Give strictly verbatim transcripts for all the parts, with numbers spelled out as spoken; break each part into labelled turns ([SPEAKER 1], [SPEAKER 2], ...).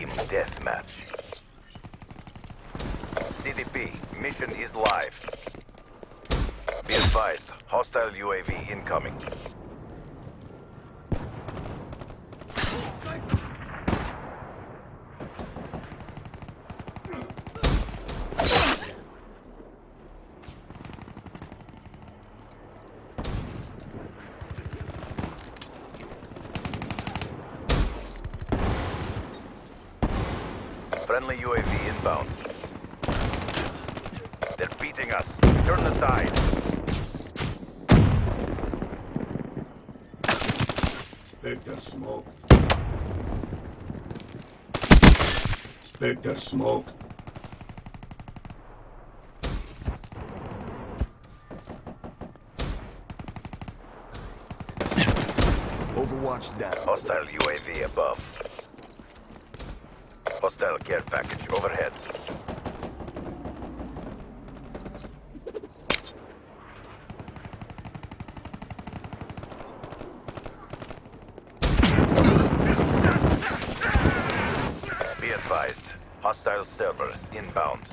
[SPEAKER 1] Team Deathmatch. C D P, mission is live. Be advised, hostile U A V incoming. Friendly U A V inbound. They're beating us. Turn the tide.
[SPEAKER 2] Spectre smoke. Spectre smoke.
[SPEAKER 3] Overwatch down.
[SPEAKER 1] Hostile U A V above. Hostile care package overhead. Be advised, hostile servers inbound.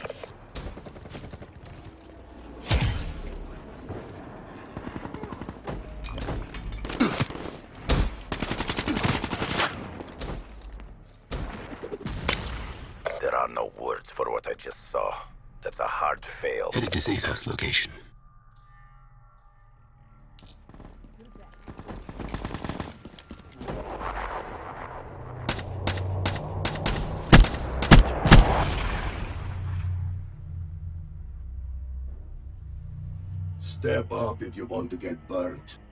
[SPEAKER 1] There are no words for what I just saw. That's a hard fail.
[SPEAKER 4] Headed to safe house location.
[SPEAKER 2] Step up if you want to get burnt.